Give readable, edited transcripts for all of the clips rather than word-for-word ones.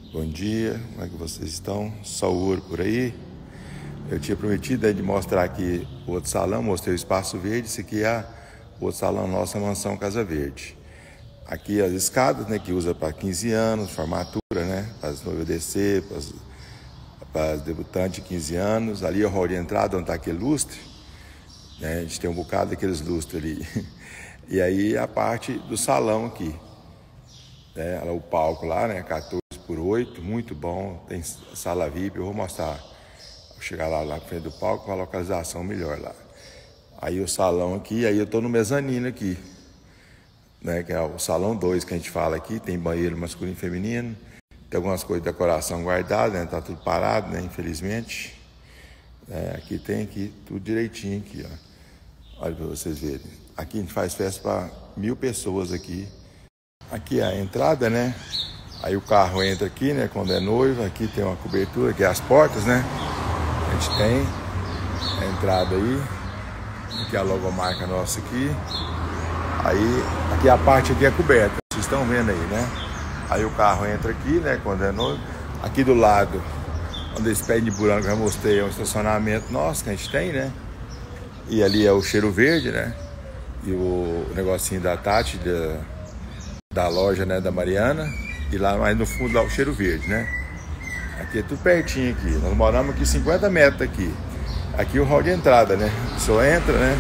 Bom dia, como é que vocês estão? Saúde por aí? Eu tinha prometido de mostrar aqui o outro salão, mostrei o espaço verde. Esse aqui é o outro salão nosso, a mansão Casa Verde. Aqui as escadas, né, que usa para 15 anos, formatura, né, para as noivas descer, para as debutantes de 15 anos. Ali é o hall de entrada, onde está aquele lustre, né, a gente tem um bocado daqueles lustres ali. E aí a parte do salão aqui, né, o palco lá, né, 14x8, muito bom, tem sala VIP, eu vou mostrar, vou chegar lá na frente do palco com a localização melhor lá. Aí o salão aqui, aí eu tô no mezanino aqui, né, que é o salão 2 que a gente fala aqui, tem banheiro masculino e feminino, tem algumas coisas de decoração guardadas, né, tá tudo parado, né, infelizmente. Aqui tem aqui tudo direitinho aqui, ó. Olha para vocês verem. Aqui a gente faz festa para 1000 pessoas aqui. Aqui é a entrada, né? Aí o carro entra aqui, né? Quando é noiva, aqui tem uma cobertura, aqui é as portas, né? A gente tem a entrada aí. Aqui é a logomarca nossa aqui. Aí, aqui a parte aqui é coberta, vocês estão vendo aí, né? Aí o carro entra aqui, né? Quando é noiva. Aqui do lado, onde esse pé de buraco que eu já mostrei, é um estacionamento nosso que a gente tem, né? E ali é o cheiro verde, né? E o negocinho da Tati, da loja, né, da Mariana. E lá mais no fundo lá o cheiro verde, né? Aqui é tudo pertinho aqui. Nós moramos aqui 50 metros aqui. Aqui o hall de entrada, né? Só entra, né?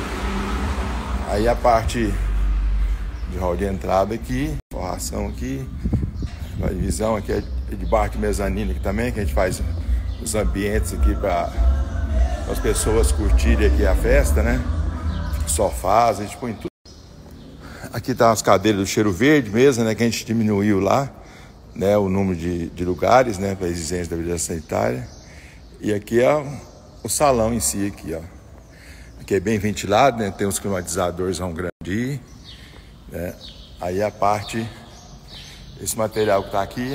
Aí a parte de hall de entrada aqui, forração aqui. A divisão aqui é debaixo de mezanino aqui também, que a gente faz os ambientes aqui para as pessoas curtirem aqui a festa, né? Sofás, a gente põe tudo. Aqui tá as cadeiras do cheiro verde mesmo, né? Que a gente diminuiu lá, né? O número de lugares, né? Para a exigência da vigilância sanitária. E aqui é o salão em si, aqui, ó. Aqui é bem ventilado, né? Tem uns climatizadores grandes, né? Aí a parte, esse material que tá aqui,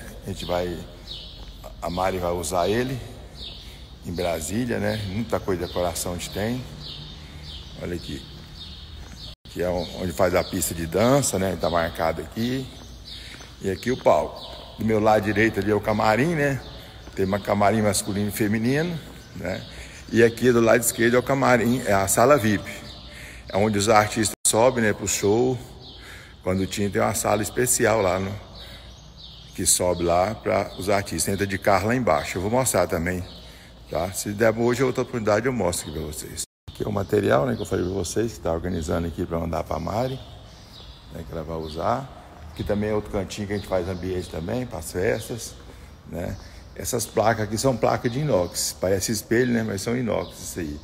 a Mari vai usar ele em Brasília, né? Muita coisa de decoração a gente tem. Olha aqui. Aqui é onde faz a pista de dança, né? Tá marcado aqui. E aqui o palco. Do meu lado direito ali é o camarim, né? Tem uma camarim masculino e feminino, né? E aqui do lado esquerdo é o camarim, é a sala VIP. É onde os artistas sobem, né, pro show. Quando tem uma sala especial lá, que sobe lá para os artistas. Entra de carro lá embaixo. Eu vou mostrar também, tá? Se der hoje outra oportunidade eu mostro aqui para vocês. Aqui é o material, né, que eu falei para vocês, que está organizando aqui para mandar para a Mari, né, que ela vai usar. Aqui também é outro cantinho que a gente faz ambiente também, para as festas, né. Essas placas aqui são placas de inox, parece espelho, né, mas são inox isso aí.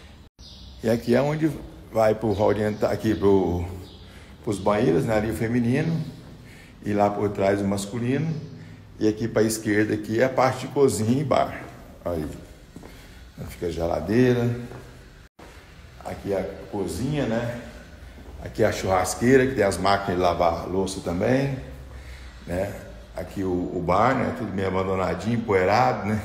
E aqui é onde vai para o hall de entrada, aqui para os banheiros, né, ali o feminino, e lá por trás o masculino. E aqui para a esquerda aqui é a parte de cozinha e bar. Aí, fica a geladeira. Aqui é a cozinha, né? Aqui é a churrasqueira, que tem as máquinas de lavar louça também, né? Aqui o bar, né? Tudo meio abandonadinho, empoeirado, né?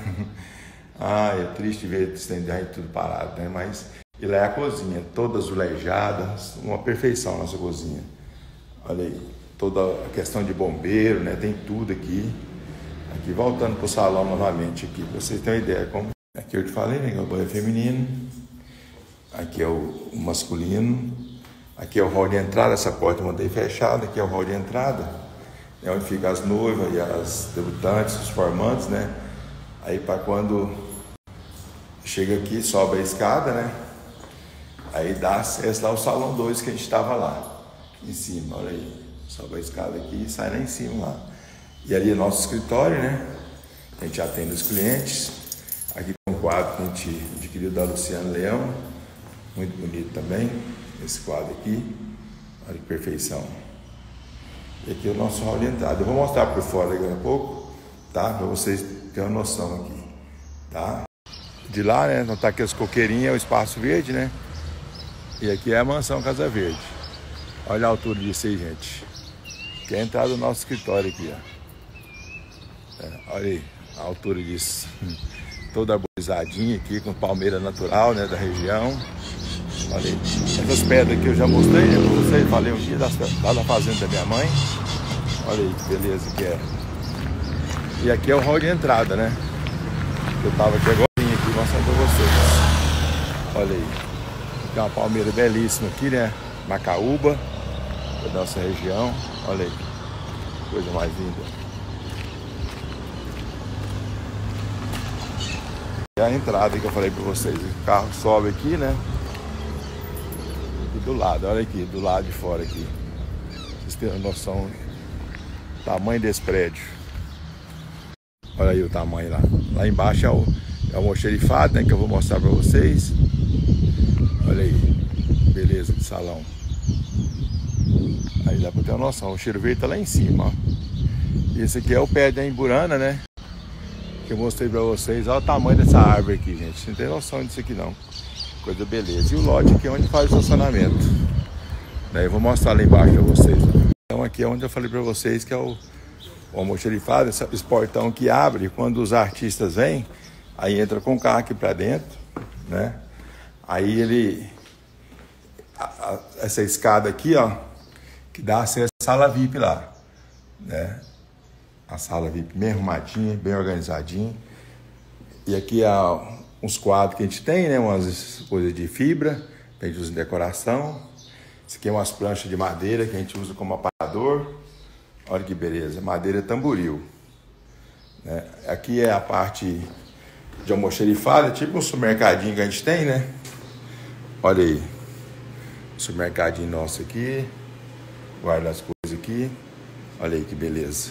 É triste ver esse trem tudo parado, né? Mas e lá é a cozinha, toda azulejada, uma perfeição a nossa cozinha. Olha aí, toda a questão de bombeiro, né? Tem tudo aqui. Aqui voltando pro salão novamente aqui, pra vocês terem uma ideia como. Aqui eu te falei, né? Que é o banheiro feminino. Aqui é o masculino. Aqui é o hall de entrada, essa porta eu mandei fechada. Aqui é o hall de entrada, é onde ficam as noivas e as debutantes, os formantes, né? Aí para quando chega aqui, sobe a escada, né? Aí dá acesso lá ao salão 2 que a gente estava lá, em cima, olha aí. Sobe a escada aqui e sai lá em cima lá. E ali é nosso escritório, né? A gente atende os clientes. Aqui tem um quadro que a gente adquiriu da Luciana Leão. Muito bonito também, esse quadro aqui. Olha que perfeição. E aqui é o nosso hall de entrada. Eu vou mostrar por fora daqui a pouco, tá? Para vocês terem uma noção aqui, tá? De lá, né? Não tá aqui as coqueirinhas, é o espaço verde, né? E aqui é a mansão Casa Verde. Olha a altura disso aí, gente. Aqui é a entrada do nosso escritório aqui, ó. Olha aí a altura disso. Toda arborizadinha aqui, com palmeira natural, né? Da região. Olha aí. Essas pedras aqui eu já mostrei, né? Pra vocês, falei um dia lá da fazenda da minha mãe. Olha aí que beleza que é. E aqui é o hall de entrada, né? Eu tava aqui agora aqui mostrando pra vocês. Olha aí. Tem uma palmeira belíssima aqui, né? Macaúba, da nossa região. Olha aí. Coisa mais linda. E a entrada que eu falei pra vocês. O carro sobe aqui, né? E do lado, olha aqui, do lado de fora aqui. Vocês têm noção do tamanho desse prédio. Olha aí o tamanho lá. Lá embaixo é o almoxerifado, né? Que eu vou mostrar pra vocês. Olha aí. Beleza de salão. Aí dá pra ter uma noção. O cheiro verde tá lá em cima, ó. E esse aqui é o pé da Imburana, né? Que eu mostrei pra vocês. Olha o tamanho dessa árvore aqui, gente. Você não tem noção disso aqui, não. Coisa beleza. E o lote aqui é onde faz o estacionamento. Eu vou mostrar lá embaixo pra vocês. Então aqui é onde eu falei pra vocês que é o almoxerifado, esse portão que abre. Quando os artistas vêm, aí entra com o carro aqui pra dentro, né? Aí ele... essa escada aqui, ó, que dá acesso à sala VIP lá, né? A sala VIP bem arrumadinha, bem organizadinha. E aqui há uns quadros que a gente tem, né? Umas coisas de fibra, que a gente usa em decoração. Isso aqui é umas planchas de madeira que a gente usa como aparador. Olha que beleza, madeira tamboril, né? Aqui é a parte de almoxerifado, tipo um supermercadinho que a gente tem, né? Olha aí, supermercadinho nosso aqui. Guarda as coisas aqui. Olha aí que beleza.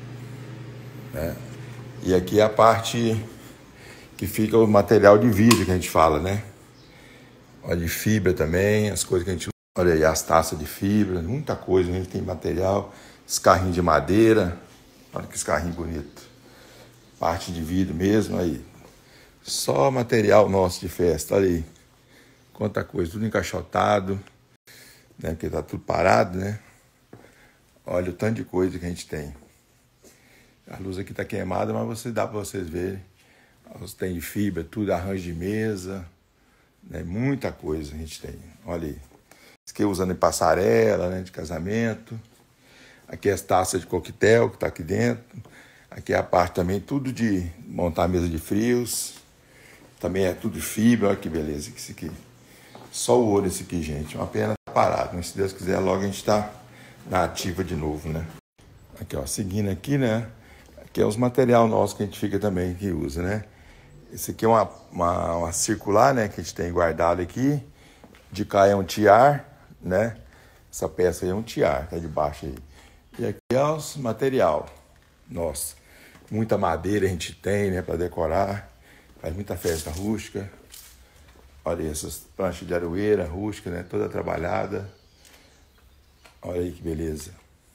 E aqui é a parte que fica o material de vidro que a gente fala, né? Olha, de fibra também, as coisas que a gente usa. Olha aí, as taças de fibra, muita coisa. A gente tem material, esse carrinho de madeira. Olha que esse carrinho bonito. Parte de vidro mesmo, aí. Só material nosso de festa, olha aí. Quanta coisa, tudo encaixotado, né? Porque tá tudo parado, né? Olha o tanto de coisa que a gente tem. A luz aqui tá queimada, mas dá para vocês verem. Tem de fibra, tudo, arranjo de mesa, né? Muita coisa a gente tem. Olha aí. Isso aqui usando em passarela, né? De casamento. Aqui as taças de coquetel que tá aqui dentro. Aqui é a parte também, tudo de montar a mesa de frios. Também é tudo de fibra, olha que beleza isso aqui. Só o ouro esse aqui, gente. Uma pena tá parado, mas se Deus quiser, logo a gente tá na ativa de novo, né? Aqui, ó, seguindo aqui, né? Aqui é os material nossos que a gente fica também, que usa, né? Esse aqui é uma circular, né? Que a gente tem guardado aqui. De cá é um tiar, né? Essa peça aí é um tiar, tá de baixo aí. E aqui é os material. Nossa, muita madeira a gente tem, né? Pra decorar. Faz muita festa rústica. Olha essas planchas de aroeira rústica, né? Toda trabalhada. Olha aí que beleza.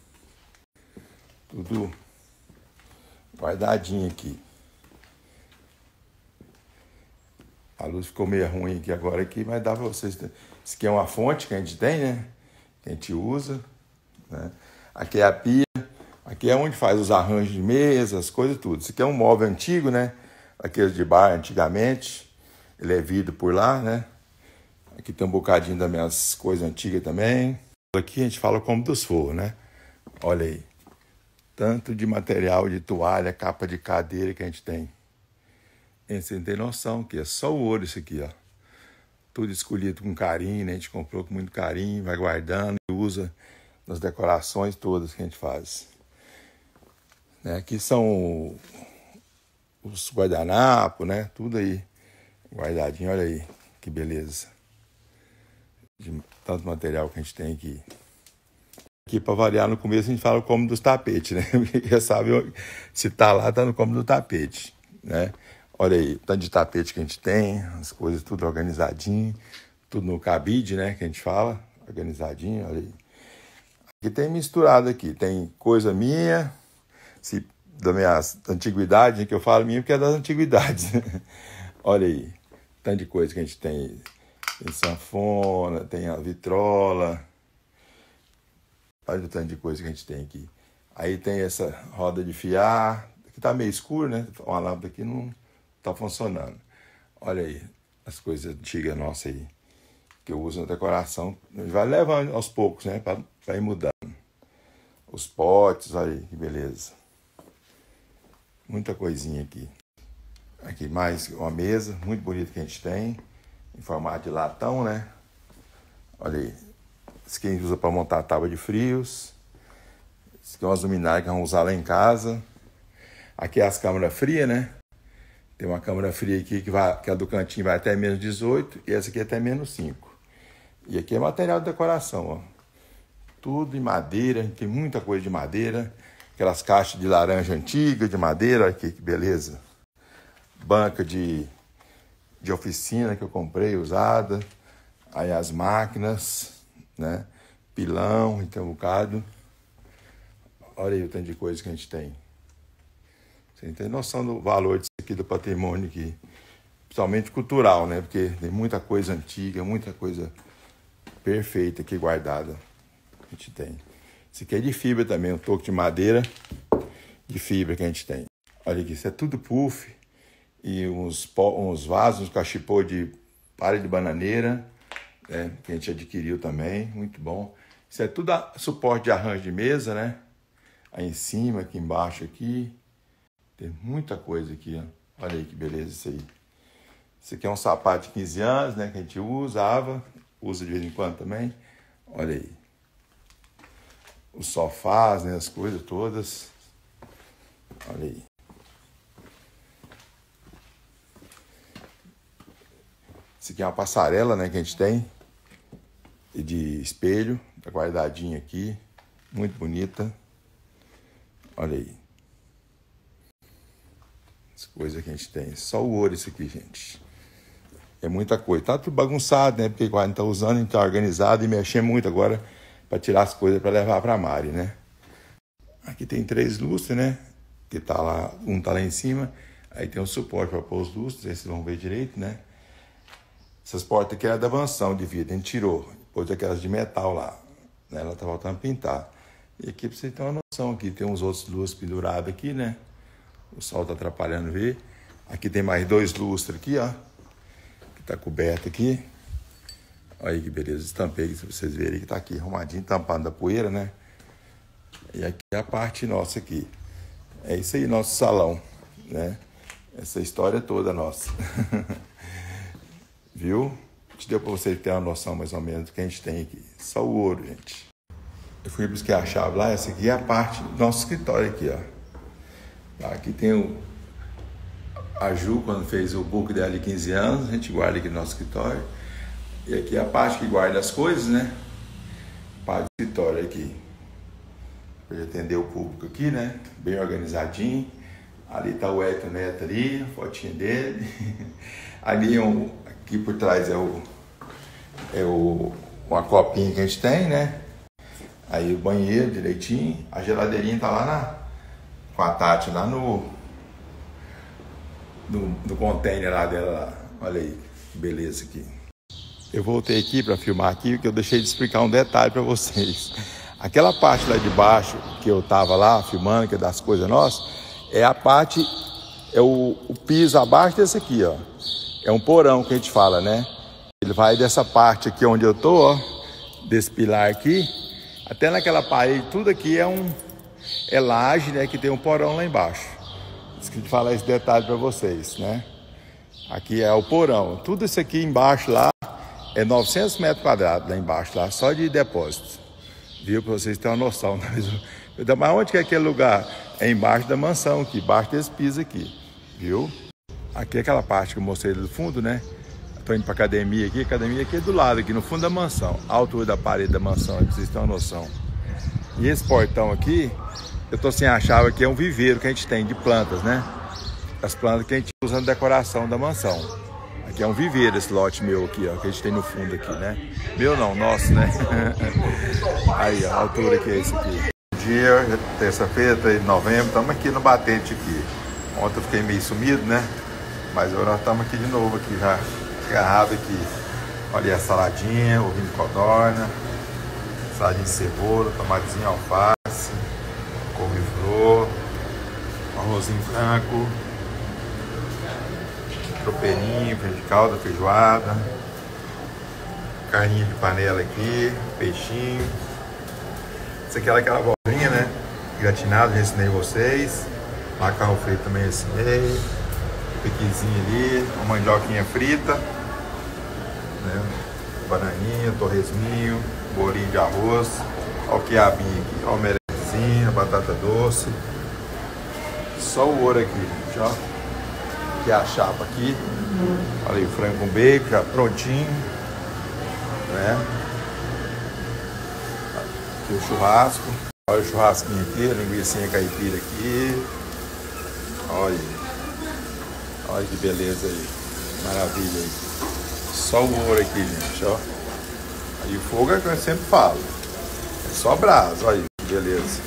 Tudo guardadinho aqui. A luz ficou meio ruim aqui agora, mas dá para vocês... Isso aqui é uma fonte que a gente tem, né? Que a gente usa, né? Aqui é a pia. Aqui é onde faz os arranjos de mesa, as coisas, tudo. Isso aqui é um móvel antigo, né? Aqueles de bar antigamente. Ele é vidro por lá, né? Aqui tem um bocadinho das minhas coisas antigas também. Aqui a gente fala como dos forros, né? Olha aí. Tanto de material, de toalha, capa de cadeira que a gente tem. Você não tem noção que é só o ouro isso aqui, ó. Tudo escolhido com carinho, né? A gente comprou com muito carinho, vai guardando e usa nas decorações todas que a gente faz. Né? Aqui são os guardanapos, né? Tudo aí guardadinho, olha aí, que beleza. De tanto material que a gente tem aqui. Aqui, para variar, no começo a gente fala o cômodo dos tapetes, né? Já sabe, se tá lá, tá no cômodo do tapete, né? Olha aí, o tanto de tapete que a gente tem, as coisas tudo organizadinho, tudo no cabide, né? Que a gente fala, organizadinho, olha aí. Aqui tem misturado aqui, tem coisa minha, da minha antiguidade, que eu falo minha porque é das antiguidades. Olha aí, tanto de coisa que a gente tem. Tem sanfona, tem a vitrola. Olha o tanto de coisa que a gente tem aqui. Aí tem essa roda de fiar. Aqui tá meio escuro, né? Uma lâmpada aqui não tá funcionando. Olha aí, as coisas antigas nossas aí, que eu uso na decoração. A gente vai levando aos poucos, né? Pra ir mudando. Os potes, olha aí, que beleza. Muita coisinha aqui. Aqui mais uma mesa muito bonita que a gente tem. Em formato de latão, né? Olha aí. Isso aqui a gente usa para montar a tábua de frios. Isso aqui é umas luminárias que vamos usar lá em casa. Aqui é as câmaras frias, né? Tem uma câmara fria aqui que é do cantinho, vai até menos 18 e essa aqui até menos 5. E aqui é material de decoração, ó. Tudo em madeira, tem muita coisa de madeira. Aquelas caixas de laranja antiga de madeira, olha aqui que beleza. Banca de oficina que eu comprei, usada. Aí as máquinas, né? Pilão, tem um bocado. Olha aí o tanto de coisa que a gente tem. Você tem noção do valor disso aqui, do patrimônio aqui. Principalmente cultural, né? Porque tem muita coisa antiga, muita coisa perfeita aqui guardada. A gente tem. Isso aqui é de fibra também, um toco de madeira de fibra que a gente tem. Olha aqui, isso é tudo puff. E uns vasos, uns cachepô de palha de bananeira, né? Que a gente adquiriu também, muito bom. Isso é tudo suporte de arranjo de mesa, né? Aí em cima, aqui embaixo, aqui. Tem muita coisa aqui, ó. Olha aí que beleza isso aí. Isso aqui é um sapato de 15 anos, né? Que a gente usa de vez em quando também. Olha aí. Os sofás, né? As coisas todas. Olha aí. Isso aqui é uma passarela, né? Que a gente tem. E de espelho. Tá guardadinha aqui. Muito bonita. Olha aí. As coisas que a gente tem. Só o ouro isso aqui, gente. É muita coisa. Tá tudo bagunçado, né? Porque agora não tá usando, a gente tá organizado e mexendo muito agora para tirar as coisas para levar para a Mari, né? Aqui tem 3 lustres, né? Que tá lá, um tá lá em cima. Aí tem um suporte para pôr os lustres, aí vocês vão ver direito, né? Essas portas aqui eram da mansão de vidro, a gente tirou. Pôs aquelas de metal lá, né? Ela tá voltando a pintar. E aqui pra vocês terem uma noção, aqui tem uns outros lustres pendurados aqui, né? O sol tá atrapalhando ver. Aqui tem mais 2 lustres aqui, ó. Que tá coberto aqui. Olha aí que beleza, estampei aqui, se vocês verem que tá aqui arrumadinho, tampando da poeira, né? E aqui é a parte nossa aqui. É isso aí, nosso salão, né? Essa história toda nossa. Viu? Te deu pra vocês terem uma noção mais ou menos do que a gente tem aqui. Só o ouro, gente. Eu fui buscar a chave lá, essa aqui é a parte do nosso escritório aqui, ó. Aqui tem a Ju, quando fez o book dela de 15 anos, a gente guarda aqui no nosso escritório. E aqui é a parte que guarda as coisas, né? Parte do escritório aqui. Para atender o público aqui, né? Bem organizadinho. Ali tá o Hélio Neto ali, a fotinha dele. Ali aqui por trás uma copinha que a gente tem, né? Aí o banheiro direitinho. A geladeirinha tá lá com a Tati lá no container lá dela lá. Olha aí, que beleza aqui. Eu voltei aqui para filmar aqui, porque eu deixei de explicar um detalhe para vocês. Aquela parte lá de baixo que eu tava lá filmando, que é das coisas nossas, é a parte, é o piso abaixo desse aqui, ó. É um porão que a gente fala, né? Ele vai dessa parte aqui onde eu tô, ó, desse pilar aqui, até naquela parede, tudo aqui é laje, né? Que tem um porão lá embaixo. Esqueci de falar esse detalhe para vocês, né? Aqui é o porão. Tudo isso aqui embaixo lá é 900 metros quadrados lá embaixo, lá, só de depósito. Viu? Para vocês terem uma noção. Mas onde que é aquele lugar? É embaixo da mansão aqui, embaixo desse piso aqui. Viu? Aqui é aquela parte que eu mostrei do fundo, né? Estou indo para academia aqui. A academia aqui é do lado, aqui no fundo da mansão. A altura da parede da mansão, para vocês terem uma noção. E esse portão aqui, eu tô sem a chave aqui, é um viveiro que a gente tem de plantas, né? As plantas que a gente usa na decoração da mansão. Aqui é um viveiro esse lote meu aqui, ó, que a gente tem no fundo aqui, né? Meu não, nosso, né? Aí, ó, a altura que é esse aqui. Dia, terça-feira, 3 de novembro, estamos aqui no batente aqui. Ontem eu fiquei meio sumido, né? Mas agora nós estamos aqui de novo, aqui já agarrado aqui. Olha a saladinha, ovinho de codorna, saladinha de cebola, tomatezinho, alface, couve-flor, arrozinho branco, tropeirinho, feijão de calda, feijoada, carninha de panela aqui, peixinho. Isso aqui é aquela abobrinha, né? Gratinado, já ensinei vocês. Macarrão frito também esse meio. Piquezinho ali, uma mandioquinha frita, né? Bananinha, torresminho, bolinho de arroz. Olha o quiabinho aqui, olha o merenzinho, batata doce. Só o ouro aqui, gente, ó. Aqui é a chapa aqui. Olha aí o frango com bacon, já prontinho, né? Aqui o churrasco. Olha o churrasquinho aqui, a linguiça caipira aqui. Olha. Olha que beleza aí. Maravilha aí. Só o ouro aqui, gente, ó. Aí o fogo é o que eu sempre falo. É só brasa, olha aí, que beleza.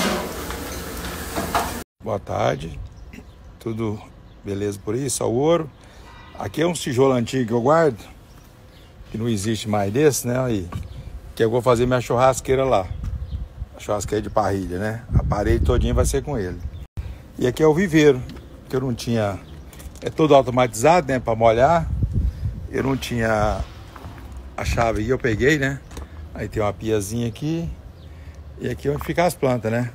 Boa tarde. Tudo beleza por aí? Só o ouro. Aqui é um tijolo antigo que eu guardo. Que não existe mais desse, né? Aí. Que eu vou fazer minha churrasqueira lá. A churrasqueira de parrilha, né? A parede todinha vai ser com ele. E aqui é o viveiro. Que eu não tinha... É todo automatizado, né? Pra molhar. Eu não tinha a chave aí, eu peguei, né? Aí tem uma piazinha aqui. E aqui é onde ficam as plantas, né?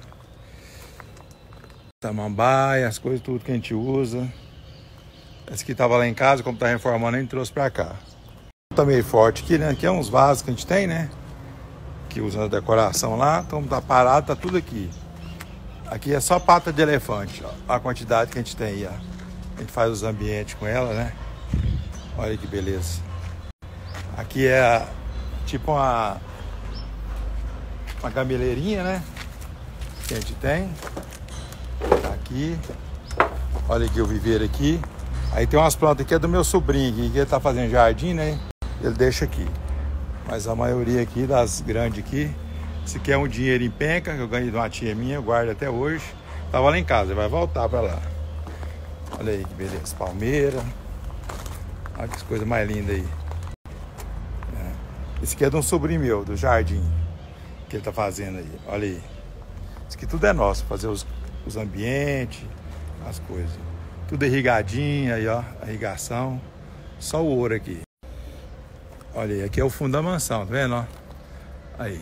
Samambaia, as coisas, tudo que a gente usa. Esse aqui tava lá em casa, como tá reformando, a gente trouxe pra cá. Tá meio forte aqui, né? Aqui é uns vasos que a gente tem, né? Que usa na decoração lá. Então tá parado, tá tudo aqui. Aqui é só pata de elefante, ó. A quantidade que a gente tem aí, ó. A gente faz os ambientes com ela, né? Olha que beleza. Aqui é tipo uma gameleirinha, né? Que a gente tem. Aqui. Olha aqui o viveiro aqui. Aí tem umas plantas aqui, é do meu sobrinho aqui, que ele tá fazendo jardim, né? Ele deixa aqui. Mas a maioria aqui, das grandes aqui. Esse aqui é um dinheiro em penca, que eu ganhei de uma tia minha, eu guardo até hoje. Tava lá em casa, vai voltar pra lá. Olha aí que beleza, palmeira. Olha que coisa mais linda aí. Esse aqui é de um sobrinho meu, do jardim, que ele tá fazendo aí. Olha aí. Isso aqui tudo é nosso, fazer os ambientes, as coisas. Tudo irrigadinho aí, ó, a irrigação. Só o ouro aqui. Olha aí, aqui é o fundo da mansão, tá vendo, ó? Aí.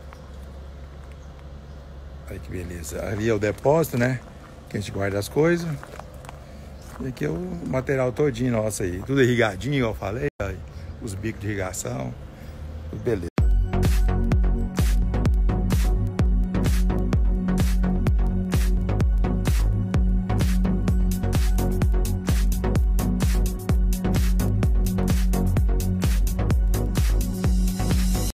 Olha que beleza. Ali é o depósito, né? Que a gente guarda as coisas. E aqui é o material todinho nosso aí. Tudo irrigadinho, eu falei. Aí, os bicos de irrigação. Tudo beleza.